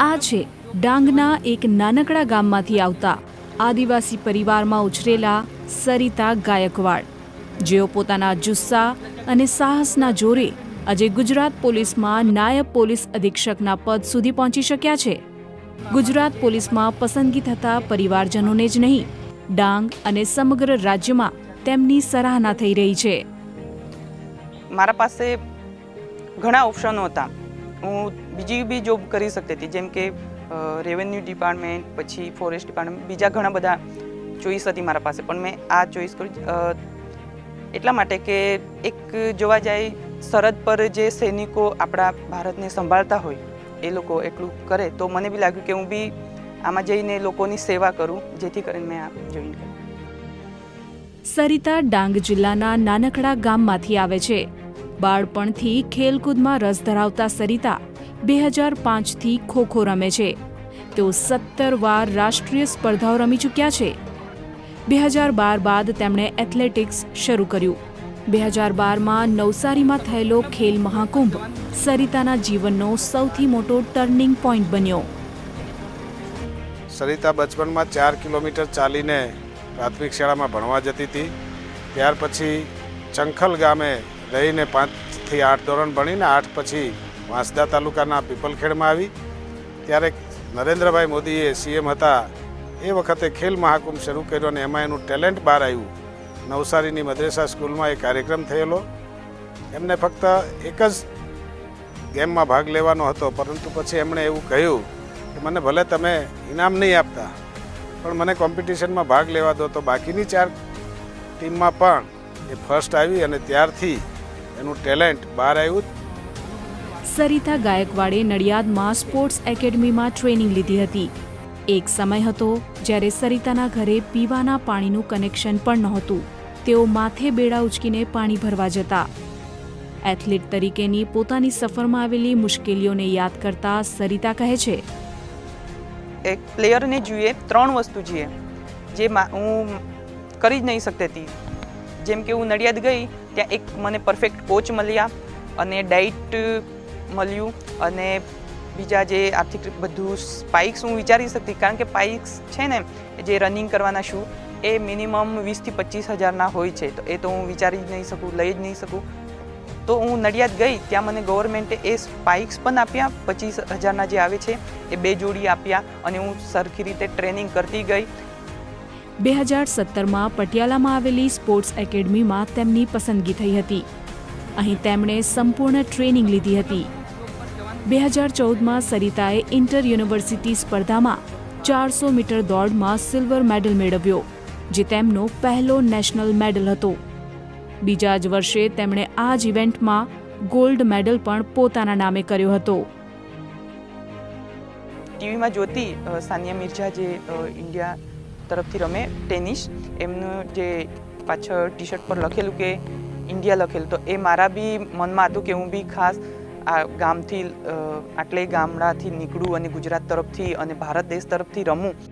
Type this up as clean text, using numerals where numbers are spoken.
આ છે ડાંગના એક નાનકડા ગામમાંથી આવતા આદિવાસી પરિવારમાં ઉછરેલા સરિતા ગાયકવાડ, જેઓ પોતાના જુસ્સા અને સાહસના જોરે આજે ગુજરાત પોલીસમાં નાયબ પોલીસ અધિક્ષકના પદ સુધી પહોંચી શક્યા છે। ગુજરાત પોલીસમાં પસંદગી થતા પરિવારજનોને જ નહીં, ડાંગ અને સમગ્ર રાજ્યમાં તેમની સરાહના થઈ રહી છે। મારા પાસે ઘણા ઓપ્શનો હતા। હું બીજી બી જોબ કરી શકતી હતી, જેમ કે રેવન્યુ ડિપાર્ટમેન્ટ, પછી ફોરેસ્ટ ડિપાર્ટમેન્ટ, બીજા ઘણા બધા ચોઈસ હતી મારા પાસે, પણ મેં આ ચોઈસ કરી એટલા માટે કે એક જોવા જાય સરહદ પર જે સૈનિકો આપણા ભારતને સંભાળતા હોય એ લોકો એટલું કરે તો મને બી લાગ્યું કે હું બી આમાં જઈને લોકોની સેવા કરું, જેથી કરીને મેં આ જોઈન કર્યું। સરિતા ડાંગ જિલ્લાના નાનકડા ગામમાંથી આવે છે। બાળપણથી ખેલકૂદમાં રસ ધરાવતા સરિતા 2005થી ખોખો રમે છે। તેઓ 17 વાર રાષ્ટ્રીય સ્પર્ધાઓ રમી ચૂક્યા છે। 2012 બાદ તેમણે એથ્લેટિક્સ શરૂ કર્યું। 2012માં નવસારીમાં થયેલો ખેલ મહાકુંભ સરિતાના જીવનનો સૌથી મોટો ટર્નિંગ પોઈન્ટ બન્યો। સરિતા બચપનમાં 4 કિલોમીટર ચાલીને પ્રાથમિક શાળામાં ભણવા જતી હતી। ત્યાર પછી ચંખલ ગામે રહીને 5 થી 8 ધોરણ ભણીને 8 પછી વાંસદા તાલુકાના પીપલખેડમાં આવી। ત્યારે નરેન્દ્રભાઈ મોદીએ સીએમ હતા એ વખતે ખેલ મહાકુંભ શરૂ કર્યો અને એમાં એનું ટેલેન્ટ બહાર આવ્યું। નવસારીની મદ્રેસા સ્કૂલમાં એ કાર્યક્રમ થયેલો। એમને ફક્ત એક જ ગેમમાં ભાગ લેવાનો હતો, પરંતુ પછી એમણે એવું કહ્યું કે મને ભલે તમે ઇનામ નહીં આપતા, પણ મને કોમ્પિટિશનમાં ભાગ લેવા દો। તો બાકીની 4 ટીમમાં પણ એ ફર્સ્ટ આવી અને ત્યારથી એનું ટેલેન્ટ બહાર આવ્યું। સરિતા ગાયકવાડે નડિયાદમાં સ્પોર્ટ્સ એકેડમીમાં ટ્રેનિંગ લીધી હતી। એક સમય હતો જ્યારે સરિતાના ઘરે પીવાના પાણીનું કનેક્શન પણ નહોતું। તેઓ માથે બેડા ઉચકીને પાણી ભરવા જતા। એથ્લેટ તરીકેની પોતાની સફરમાં આવેલી મુશ્કેલીઓને યાદ કરતા સરિતા કહે છે, એક પ્લેયરને જોઈએ 3 વસ્તુ જોઈએ જે હું કરી જ નહીં શકતી હતી। જેમ કે હું નડિયાદ ગઈ, ત્યાં એક મને પરફેક્ટ કોચ મળ્યા અને ડાઇટ મળ્યું, અને બીજા જે આર્થિક બધું સ્પાઇક્સ હું વિચારી શકતી, કારણ કે સ્પાઇક્સ છે ને જે રનિંગ કરવાના શૂ એ મિનિમમ 20 થી 25 હજારના હોય છે, તો એ તો હું વિચારી જ નહીં શકું, લઈ જ નહીં શકું। તો હું નડિયાદ ગઈ, ત્યાં મને ગવર્મેન્ટે એ સ્પાઇક્સ પણ આપ્યા, 25 હજારના જે આવે છે એ 2 જોડી આપ્યા, અને હું સરખી રીતે ટ્રેનિંગ કરતી ગઈ। 2017માં પટિયાલામાં આવેલી સ્પોર્ટ્સ એકેડમીમાં તેમની પસંદગી થઈ હતી। અહીં તેમણે સંપૂર્ણ ટ્રેનિંગ લીધી હતી। 2014માં સરિતાએ ઇન્ટર યુનિવર્સિટી સ્પર્ધામાં 400 મીટર દોડમાં સિલ્વર મેડલ મેળવ્યો, જે તેમનો પહેલો નેશનલ મેડલ હતો। બીજા જ વર્ષે તેમણે આ જ ઇવેન્ટમાં ગોલ્ડ મેડલ પણ પોતાના નામે કર્યો હતો। ટીવીમાં જોતી સાનિયા મિર્ઝા જે ઇન્ડિયા તરફથી રમે ટેનિસ, એમનું જે પાછળ ટી શર્ટ પર લખેલું કે ઇન્ડિયા લખેલું, તો એ મારા બી મનમાં હતું કે હું બી ખાસ આ ગામથી આટલે ગામડાથી નીકળું અને ગુજરાત તરફથી અને ભારત દેશ તરફથી રમું।